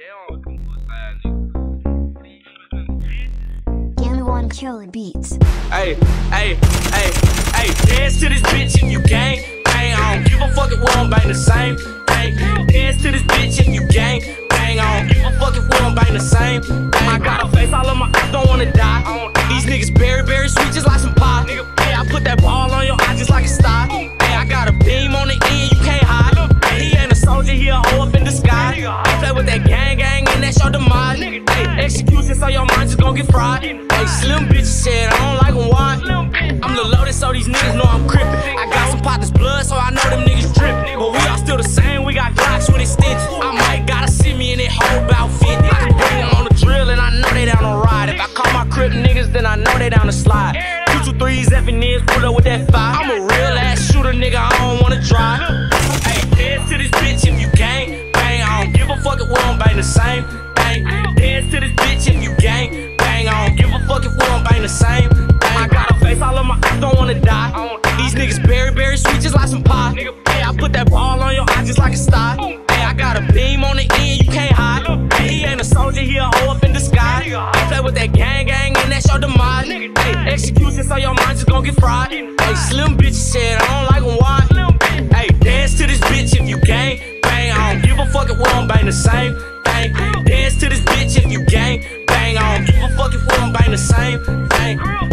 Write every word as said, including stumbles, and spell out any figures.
Gamma One Killer Beats. Hey, hey, hey, hey, dance to this bitch if you gang. Bang, I don't give a fuck if we don't bang the same. Hey, dance to this bitch if you gang. Bang, I don't give a fuck if we don't bang the same. Bang, I got a face all on my eyes, don't wanna die. These niggas berry, berry sweet just like some pie. Hey, I put that ball on your eye just like a star. Hey, I got a beam on the end, you can't hide. Hey, he ain't a soldier, he a hoe up in the sky. I play with that gang, gang, and that's your demise. Hey, execution so your mind just gon' get fried. Hey, slim bitch said I don't like them wide. I'm the loaded so these niggas know I'm crippin'. I got some partners blood so I know them niggas drippin'. But we all still the same, we got Glocks with extensions. I might gotta see me in that whole bout fifty. I can bring them on the drill and I know they down to ride. If I call my crip niggas then I know they down to slide. Two two threes, effing is, put up with that fire. I'm a real ass shooter nigga, I don't wanna drive. Hey, dance to this bitch if you gang. Bang, I don't give a fuck if we don't bang the same. Bang, dance to this bitch if you gang. Bang, I don't give a fuck if we don't bang the same. Bang, I got a face all on my eyes, don't wanna die. These niggas berry, berry sweet just like some pie. Hey, I put that ball on your eye just like a star. Hey, I got a beam on the end, you can't hide. Hey, he ain't a soldier, he a hoe up in the sky. I play with that gang, gang, and that's your demise. Hey, execution so your mind just gon' get fried. Hey, slim bitch said I don't like them wide. Hey, dance to this bitch if you gang. Bang, I don't give a fuck if we don't bang the same. Bang, dance to this bitch if you gang. Bang, I don't give a fuck if we don't bang the same. Bang.